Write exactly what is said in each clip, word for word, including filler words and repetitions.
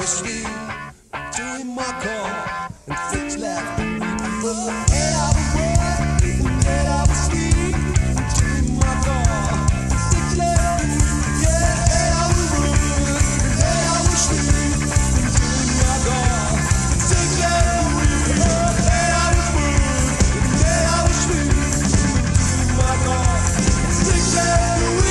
was sweet, doing my call, and Fritz left. And I was working, and I was sweet, doing my call, and Fritz left. Yeah, and I was working, and I was sweet, doing my call, and Fritz left. And I was working, and I was sweet, doing my call, and Fritz left.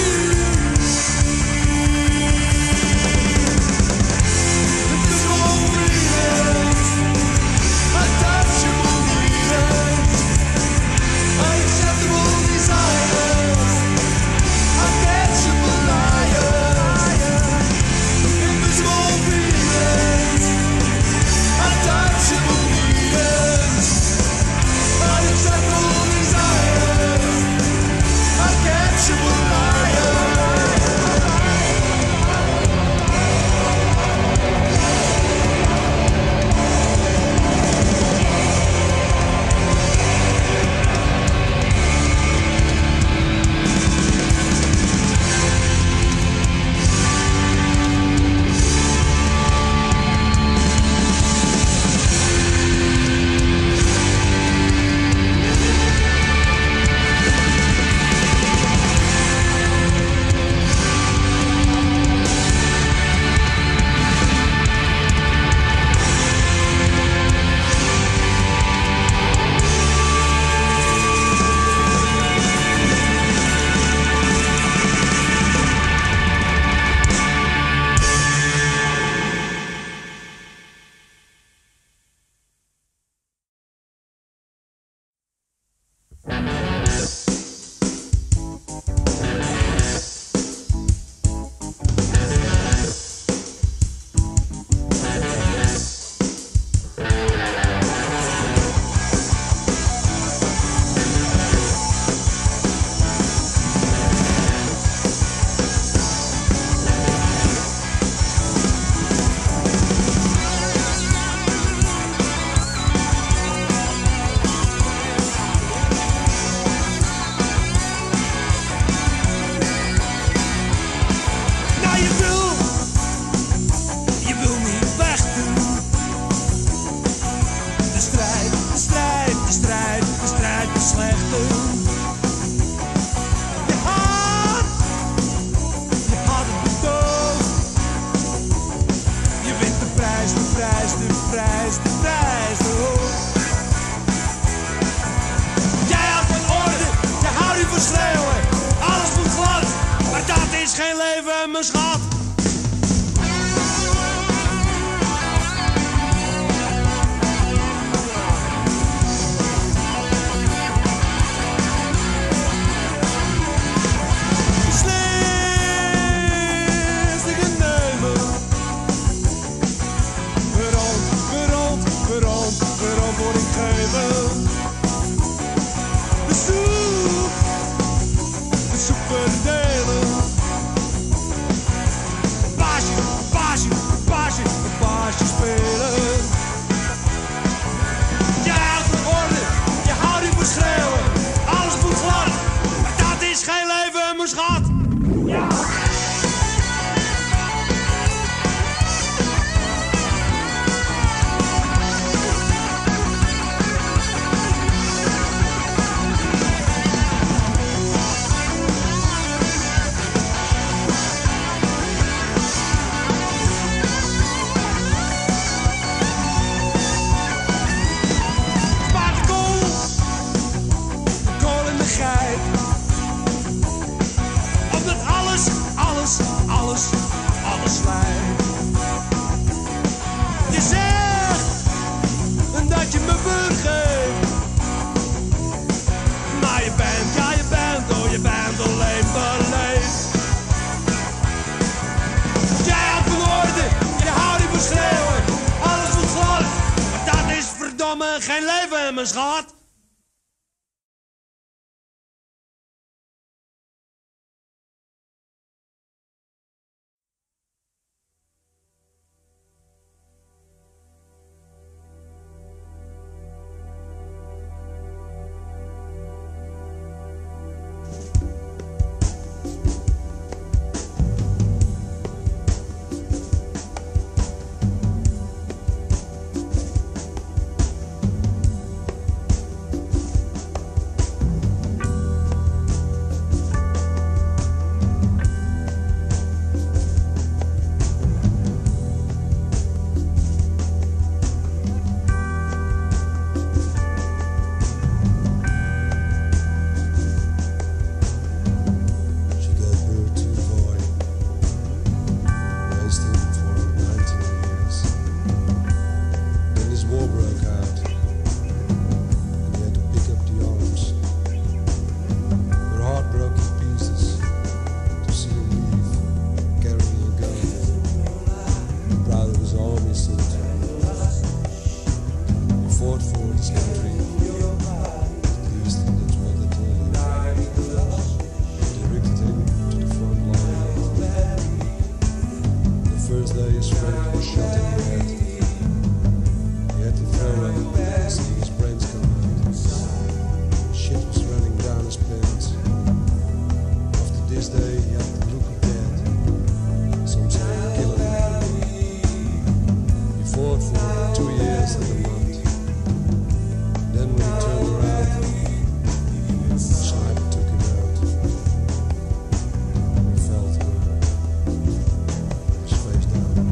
Geen leven, mijn schat. this day you have to look at. Some say killing me. You fought for two years and a month. Then when he turned around, the sniper took him out. He fell to his face down.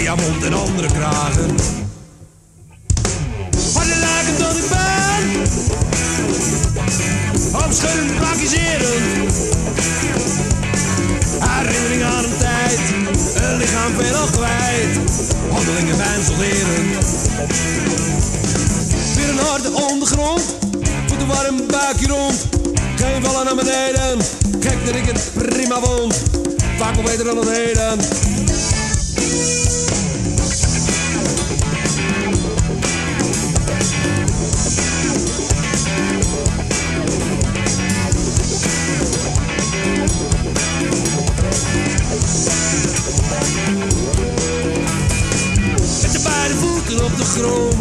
diamant en andere kragen. Harde lijken dat ik ben, opschuddend, praktiseren. Herinnering aan een tijd, een lichaam veel al kwijt. Handelingen mijn solderen. Weer een harde ondergrond, voet een warm buikje rond. Geen vallen naar beneden, gek dat ik het prima vond. Vaak wel beter dan het heden. Met de beide voeten op de grond,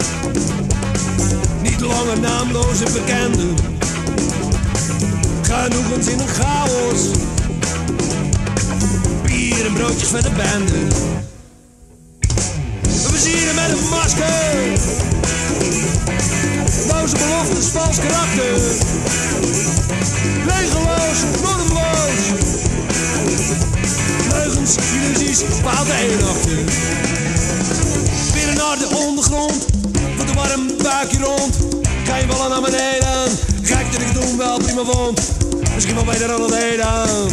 niet langer naamloze bekenden. Genoegens in een chaos, bier en broodjes van de bende. We versieren met een masker, loze beloftes, vals karakter. Regeloos, normloos, leugens, illusies, paalt de een achter. Weer een harde ondergrond, voet een warm buikje rond. Geen vallen naar beneden, gek dat ik het doen wel prima vond. Misschien wel beter dan het heden.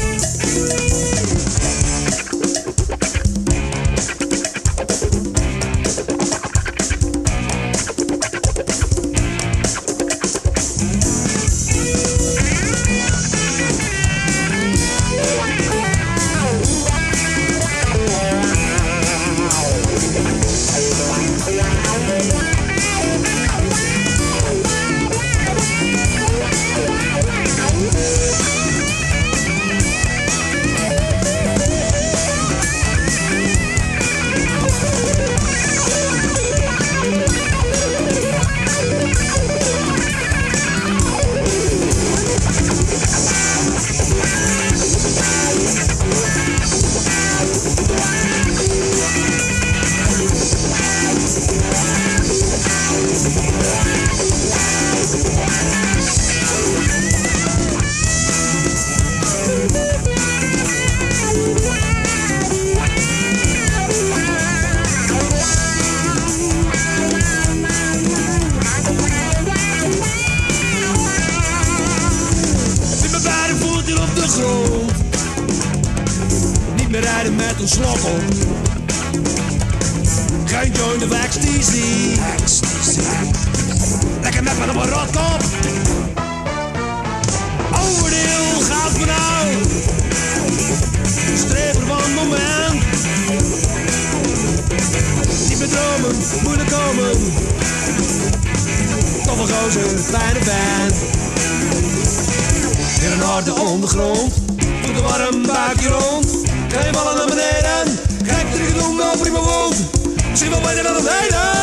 Met een slokkel, geen joint of ecstasy. Lekker met op een rotkop. Overdeel gaat me nou, strever van het moment. Niet meer dromen, moeilijk komen. Toffe gozer, fijne band. In een harde ondergrond, voet een warm buikje rond. Geen ballen naar beneden, gek dat ik het doen wel prima vond. Misschien wel beter dan het heden.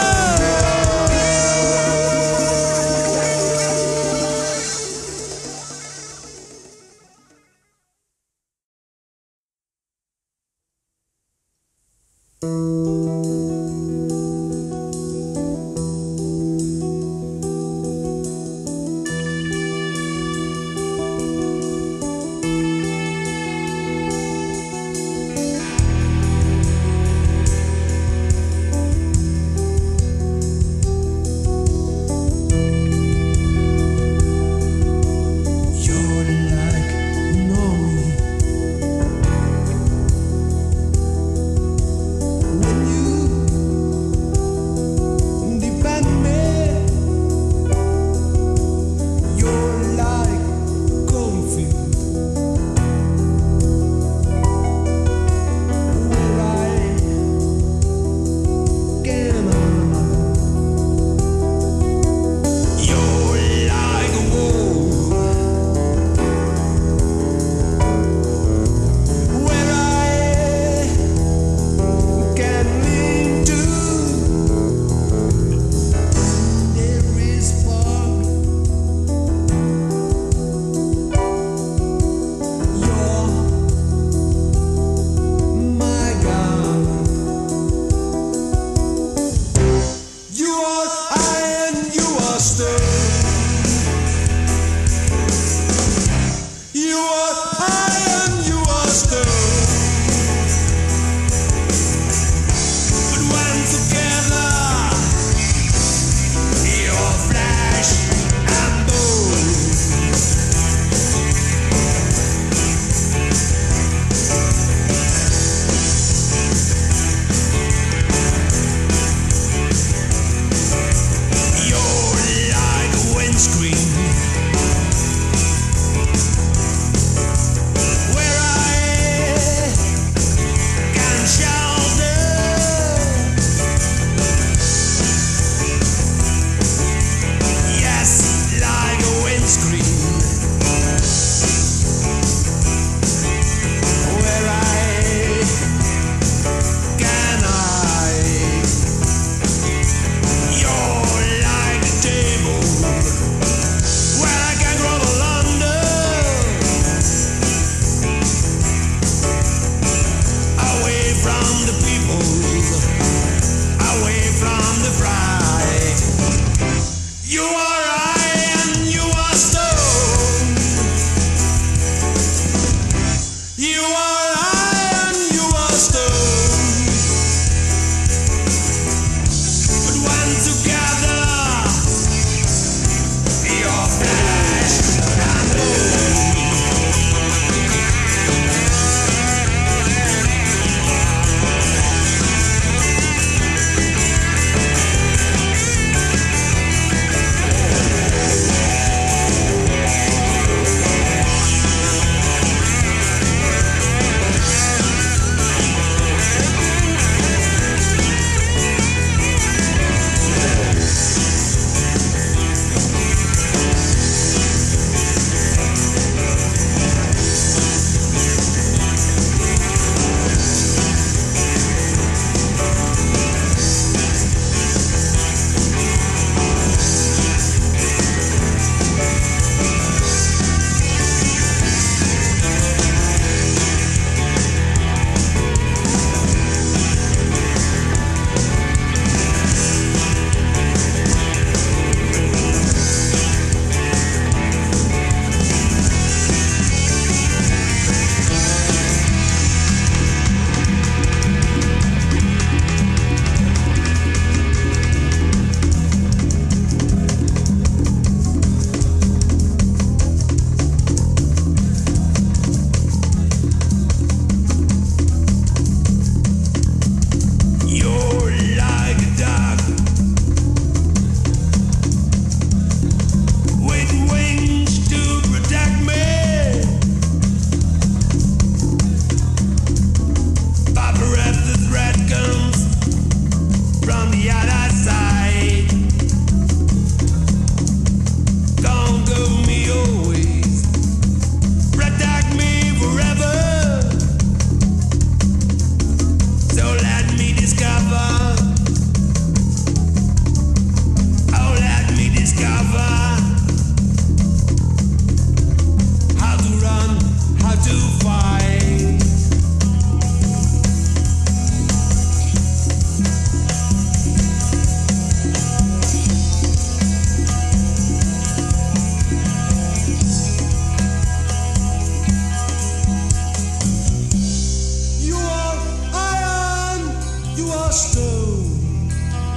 you are stone.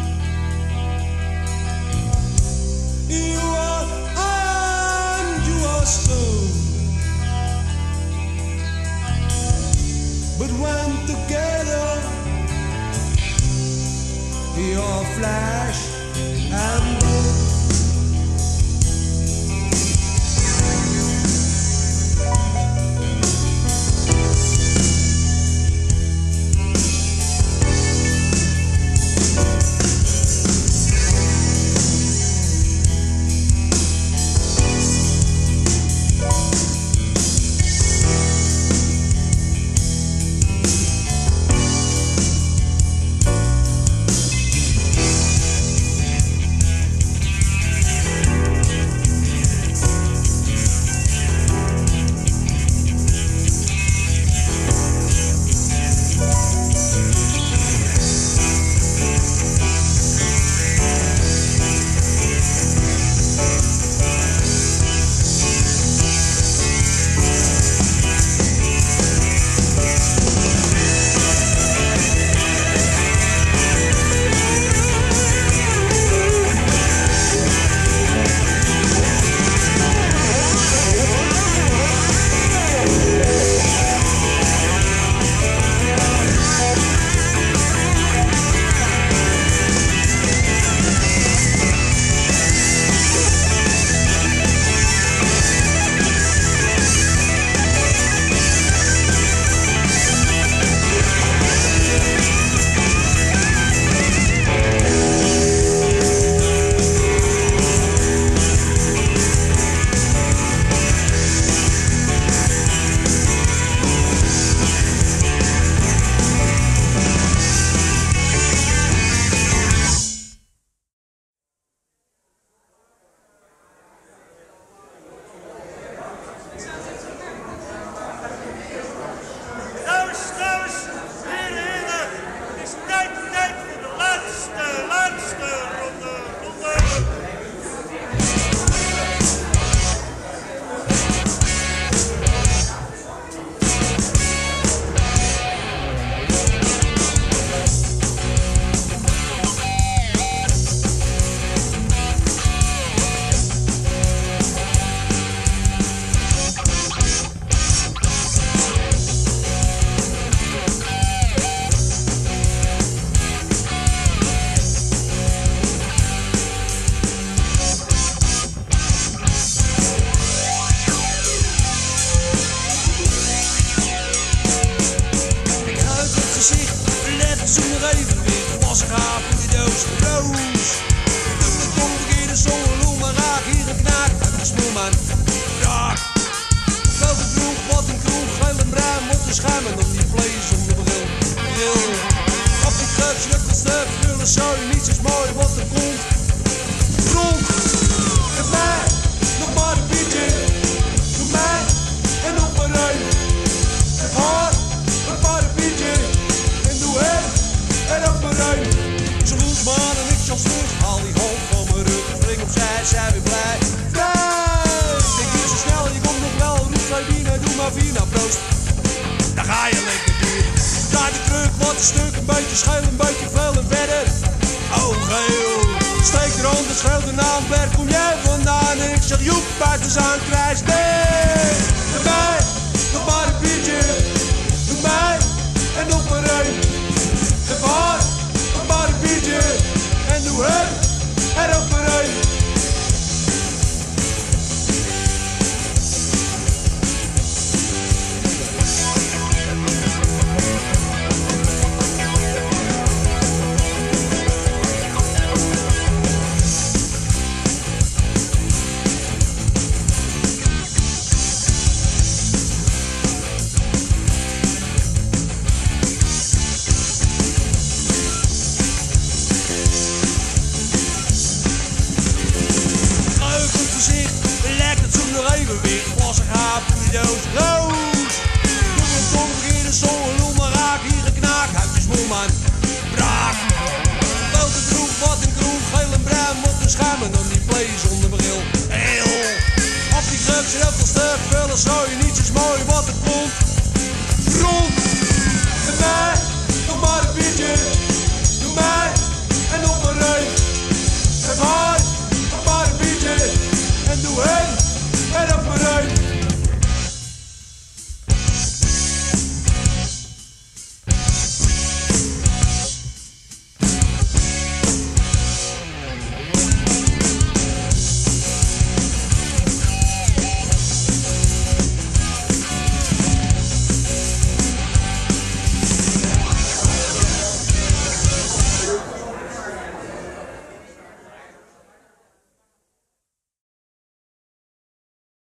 You are iron, you are stone. But when together, you're flesh and blood. Schuimen op die vlees om de bril. Bril. Op die kut, snuffel, snuff, vullen, zo. Niets is mooi wat er komt. Grond. Geef mij nog maar een biertje. Doe mij en nog maar een. Geef haar nog maar een biertje. En doe hem en ook maar een. Ze roept me aan en ik zal terug. Haal die hoofd van mijn rug. Spring opzij, zij weer blij. Vrij. Denk je zo snel, je komt nog wel. Roep zij binnen, doe maar vier naar proost. Dan ga je lekker duur. Draai de kruk, wat een stuk, een beetje scheel, een beetje veel en verder. Oh geel, steek er hand, het scheelt de naam, waar kom jij vandaan? Ik zeg joep, partizaan, krijs, nee. Doe mij, nog maar een biertje. Doe mij, en nog maar een. Geef haar, nog maar een biertje. En doe hem, er ook maar een. Schuimen dan die vlees zonder bril. Heel. Op die kruk, zit heel veel stuk.